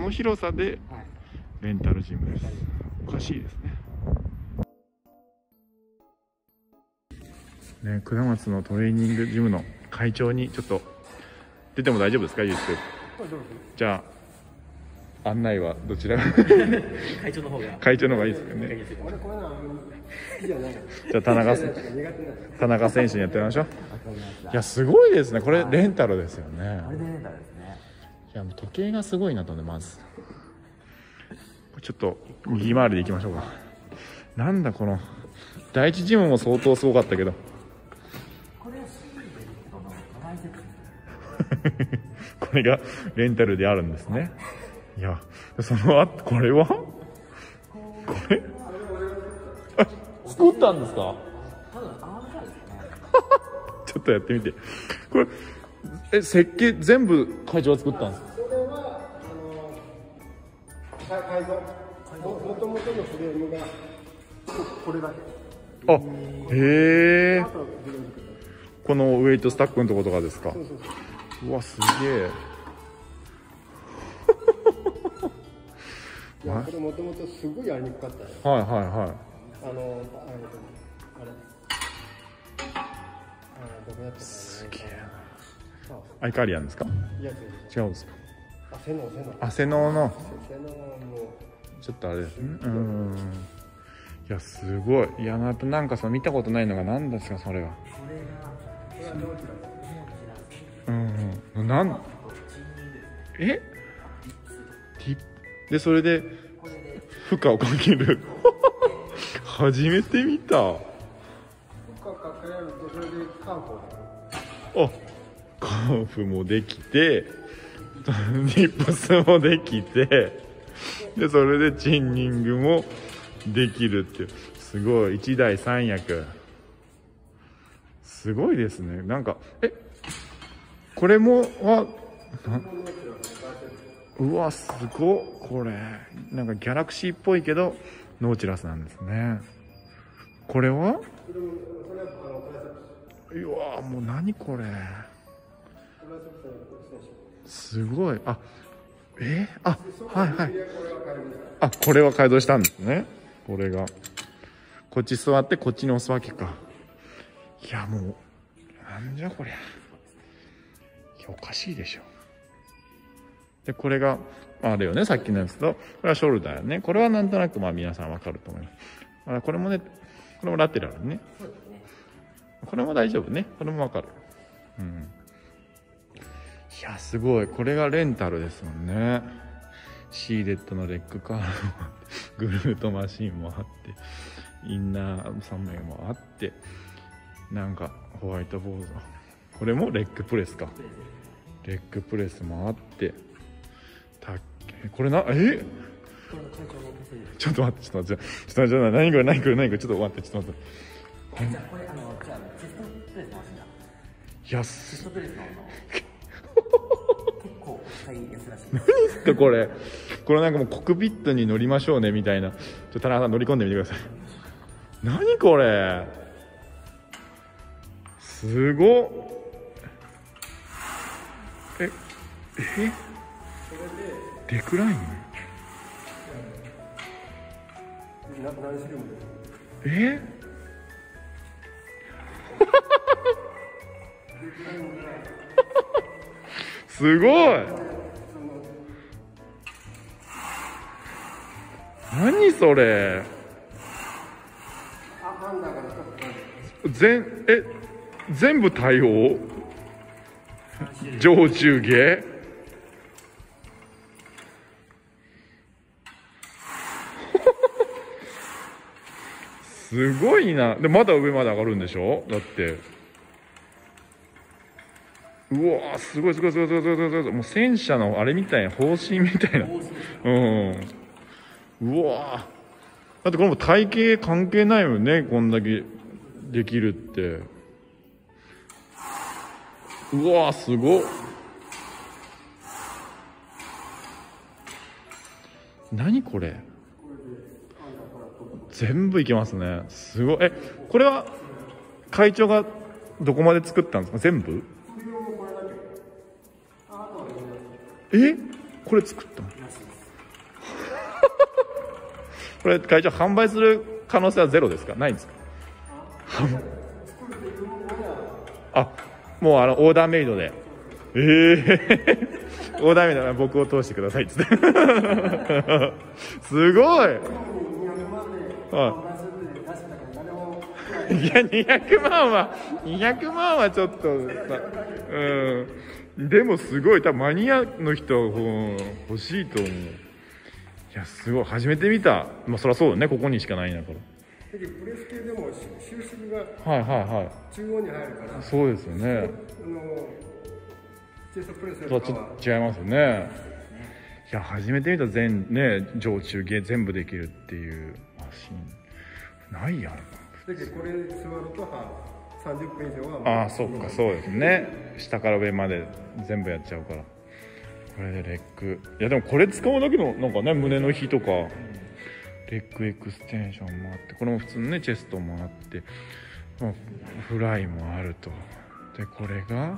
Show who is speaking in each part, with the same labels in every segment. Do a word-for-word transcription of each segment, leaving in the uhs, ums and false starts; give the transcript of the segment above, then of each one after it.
Speaker 1: の広さでレンタルジムです。おかしいですね。ね、下松のトレーニングジムの会長にちょっと出ても大丈夫ですか、ゆうすけ。じゃあ案内はどちらが
Speaker 2: 会長の方が
Speaker 1: 会長の方がいいですよね。じゃあ田中田中選手にやってみましょう。いやすごいですね、これレンタルですよね。
Speaker 2: これでレンタルですね。
Speaker 1: いやもう時計がすごいなとね。まずちょっと右回りでいきましょうか。なんだこの第一ジムも相当すごかったけどこれがレンタルであるんですね。いやそのあこれはこれ作ったんですかちょっとやってみて。これえ設計全部会長が作ったんですか。
Speaker 3: それはあの改造もともとのフレームがこれだけ。
Speaker 1: あへえ。このウエイトスタックのとことかですか。
Speaker 3: そうそうそう。
Speaker 1: うわすげえ。
Speaker 3: いやこれもともとすごいやりにくかったよ。
Speaker 1: はいはいはい。
Speaker 3: あのあれあれあどこやったかな。
Speaker 1: すげえな。アイカリアンですか。
Speaker 3: いや
Speaker 1: 違うんですか。
Speaker 3: あセノセノ。
Speaker 1: あセノの
Speaker 3: セノも
Speaker 1: ちょっとあれですね。うん。いやすごい。いやまたなんかその見たことないのが何ですかそれは。
Speaker 2: これがこれはノーチラス。
Speaker 1: うんうん。なんえティップでそれで負荷をかける初めて見た。
Speaker 3: 負荷かけられるとそれでカーフを。
Speaker 1: あカーフもできてディップスもできてでそれでチンニングもできるっていうすごい一台三役すごいですね。なんかえこれもはうわすごっ。これなんかギャラクシーっぽいけどノーチラスなんですね。これはうわもう何これすごい。あえあはいはいあこれは改造したんですね。これがこっち座ってこっちに押すわけか。いやもうなんじゃこりゃ。いやおかしいでしょ。でこれがあれよね、さっきのやつとこれはショルダーよね。これはなんとなくまあ皆さんわかると思います。あこれもねこれもラテラルね。これも大丈夫ね。これもわかる。うんいやすごい。これがレンタルですもんね。シーレットのレッグカードもあってグルートマシンもあってインナーさんめいもあってなんかホワイトボードこれもレッグプレスか。レッグプレスもあってたこれなえちょっと待ってちょっと待ってちょっと待って何これ何これ何これちょっと待ってちょっと待ってこれ
Speaker 2: じゃあこれあのじゃあチェストプレスの話だ。
Speaker 1: いや
Speaker 2: チェストプレスの結構使いやすいらしい。
Speaker 1: 何ですかこれこれなんかもうコックピットに乗りましょうねみたいな。ちょっと田中さん乗り込んでみてください。何これすごっ。ええデクラインえすごい何それ全え全部対応上中下すごいな。でまだ上まで上がるんでしょ。だってうわーすごいすごいすごいすごいすごいすごい。もう戦車のあれみたいな方針みたいな。うんうわーだってこれも体型関係ないよね。こんだけできるってうわーすごっ。何これ全部いけますね。すごい。えこれは会長がどこまで作ったんですか。全部えこれ作ったのこれ会長販売する可能性はゼロですか？ないんですか？あ、もうあのオーダーメイドで。ええー、オーダーメイドは僕を通してくださいっつって。すごい。いや、にひゃくまんは、にひゃくまんはちょっと、うん。でもすごい、多分マニアの人は欲しいと思う。いや、すごい。初めて見た。まあ、そりゃそうだね。ここにしかないんだから。
Speaker 3: プレス系でも収縮が
Speaker 1: はいはいはい。
Speaker 3: 中央に入るから。
Speaker 1: そうですよね。
Speaker 3: あのチェストプレス
Speaker 1: とはち違いますよね。いや、初めて見た全ね、上中下全部できるっていうマシン。ないやろな。
Speaker 3: だけどこれ座るとさんじゅっぷん以上は。
Speaker 1: ああ、そっか、そうですね。下から上まで全部やっちゃうから。これでレッグ。いや、でもこれ使うだけの、なんかね、胸の日とか、レッグエクステンションもあって、これも普通のね、チェストもあって、まあ、フライもあると。で、これが、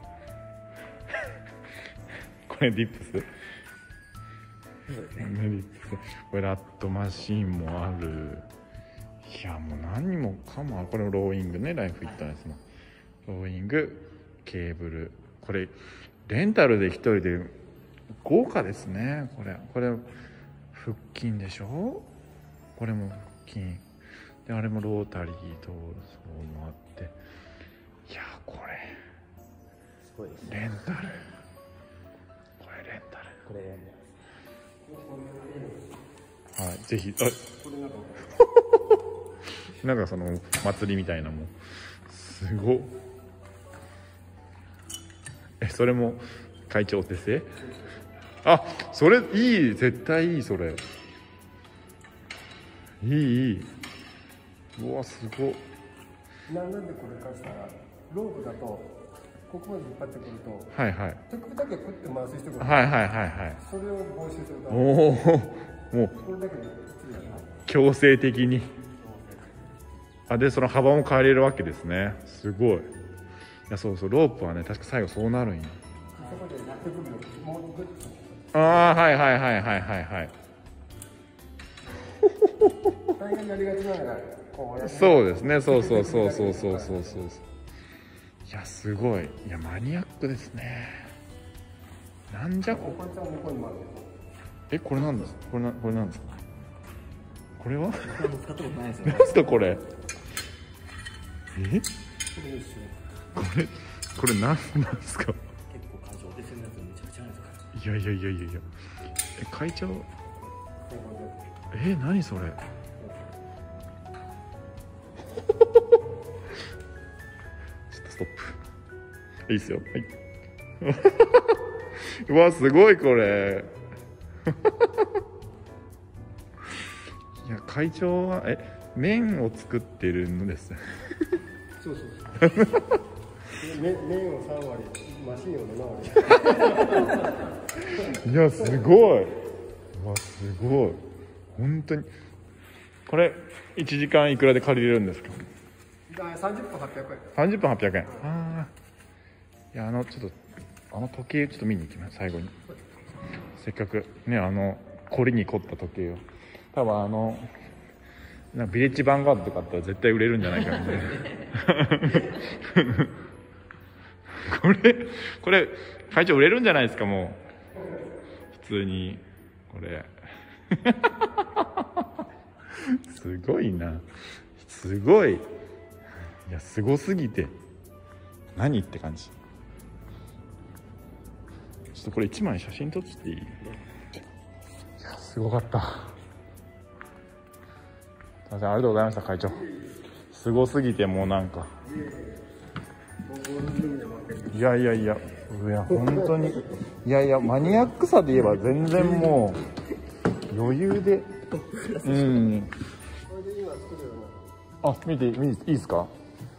Speaker 1: これディップス、そうですね、ディップス。これラットマシンもある。いや、もう何もかもある。これもローイングね、ライフフィットネスのローイング、ケーブル。これレンタルで一人で豪華ですね。これこれ腹筋でしょ。これも腹筋で、あれもロータリーとそうもあって、いや、これ
Speaker 2: すごいです
Speaker 1: レンタル、これレンタル、
Speaker 2: これ
Speaker 1: はい、ぜひ。あなんかその祭りみたいなもん、すごっ。え、それも会長お手製？あ、それいい、絶対いい、それいいいい。うわ、すごっ。
Speaker 3: なんなんでこれかしたらロープだとここまで引っ張ってくると、
Speaker 1: はいはい、
Speaker 3: 手首だけプッて回す人が、
Speaker 1: はいはいはいはい、
Speaker 3: それを防止するため
Speaker 1: おお、もう
Speaker 3: これだけできついやな。
Speaker 1: 強制的に。あ、でその幅も変えれるわけですね。すごい。いや、そうそう、ロープはね、確か最後そうなるんや。
Speaker 3: そこで手首をもうグッ
Speaker 1: あ
Speaker 3: と。
Speaker 1: あ、はいはいはいはいはいはい。
Speaker 3: 大変やりがちなのがこうやって。
Speaker 1: そうですね、そうそうそうそうそうそうそう。いや、すごい。いや、マニアックですね。なんじゃこ。
Speaker 3: こっちは向こうにもある。
Speaker 1: え、これなんです。これな、これなんですか。これは。
Speaker 2: 使ったことないですよ。
Speaker 1: なんですか、これ。え。これ、これ、なん、なんですか。
Speaker 2: 結構会長お手製のやつめちゃくちゃあるんですか。
Speaker 1: いやいやいやいやいや。え、会長。え、何それ。ちょっとストップ。いいっすよ。はい。うわ、すごいこれ。いや、会長はえ麺を作ってるんです。
Speaker 3: そうそうそう。麺をさん割、マシンをなな割。
Speaker 1: いや、すごい。うわ、すごい。本当に。これいちじかんいくらで借りれるんですか。
Speaker 3: さんじゅっぷんはっぴゃくえん。
Speaker 1: さんじゅっぷんはっぴゃくえん。ああ。いや、あのちょっとあの時計ちょっと見に行きます。最後に。せっかくね、あの凝りに凝った時計を。多分あのなんかビレッジヴァンガードとかあったら絶対売れるんじゃないかみたいな。これこれ会長売れるんじゃないですか。もう普通にこれ。すごいな、すごい。いや、すごすぎて何って感じ。ちょっとこれいちまい写真撮っていい？いや、すごかった。すいません、ありがとうございました会長。すごすぎてもうなんか、いやいやいや、いや本当に、いやいや、マニアックさで言えば全然もう余裕で、うん。あ、見て、見ていいですか。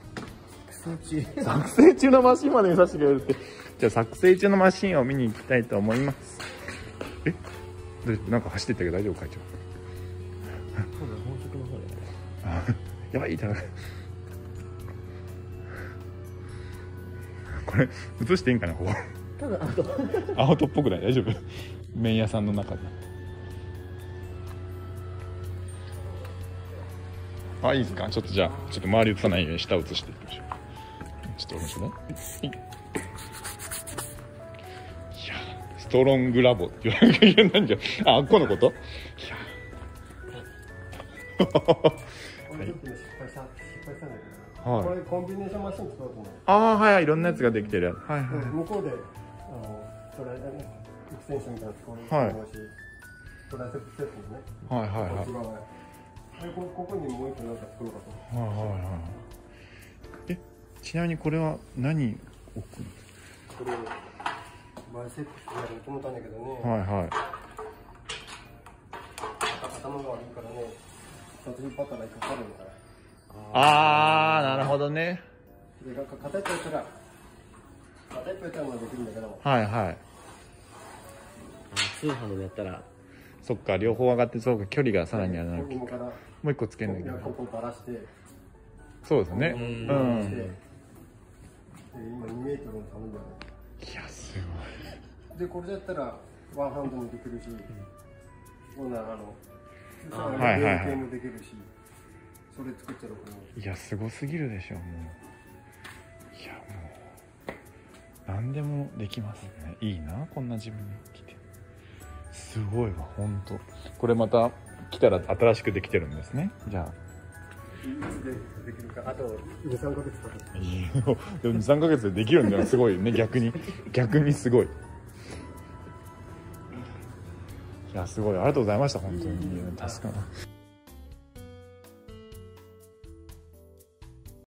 Speaker 1: 作成中のマシンまで見させてくれるって。じゃあ作成中のマシンを見に行きたいと思います。え、でなんか走ってったけど大丈夫会長。やばい、痛い。これ映していいんかな、ここ。アウトっぽくない？大丈夫？麺屋さんの中で。 あ、いいですか。ちょっとじゃあちょっと周り映さないように下映していきましょう。ちょっとお願いしますね。はい。いやストロングラボって言わなんじゃあ、あっこのこと。いや
Speaker 3: これちょっとね失敗した失敗したんだけど、
Speaker 1: はい、
Speaker 3: これコンビネーションマシン使おうと思う。
Speaker 1: ああ、はい、いろんなやつができてるやつ。はいはい。
Speaker 3: 向こうであのトライエクステンションみたいな使う
Speaker 1: はい
Speaker 3: と思うし、トライセプスセットもね。
Speaker 1: はいはいはい。
Speaker 3: こっち側でこここにもう一個なんか作ろうかと。
Speaker 1: はいはいはい。え、ちなみにこれは何置くんですか。
Speaker 3: これバイセップスやると思ったんだけどね。
Speaker 1: はいはい。
Speaker 3: 頭が悪いからね。ちょっと引っ張ったらかかるんだから。
Speaker 1: ああ、なるほどね。
Speaker 3: で、なんか片一方やったら片一方やったらまあできるんだけど。
Speaker 1: はいはい。
Speaker 2: 通販でもやったら。
Speaker 1: そっか、両方上がって、そうか、距離がさらにあれなのか。
Speaker 3: も
Speaker 1: う一個つけんだけど。
Speaker 3: ここばらして。
Speaker 1: そうですね。うん。
Speaker 3: で、今にメートルの頼んだよね。
Speaker 1: いや、すごい。
Speaker 3: で、これだったらワンハンドもできるし、こんなあの、
Speaker 1: はいはいはい
Speaker 3: 連携もできるし、それ作ったらこ
Speaker 1: れ。いや、すごすぎるでしょ、もう。いや、もう。何でもできますね。いいな、こんな自分に来て。すごいわ、ほんと。これまた来たら新しくできてるんですね。じゃあ。
Speaker 3: いつでできるか、あとに、さんかげつかかる。
Speaker 1: いや、でもに、さんかげつでできるんだよ、すごいね、逆に。逆にすごい。いや、すごい。ありがとうございました、本当に。助かる。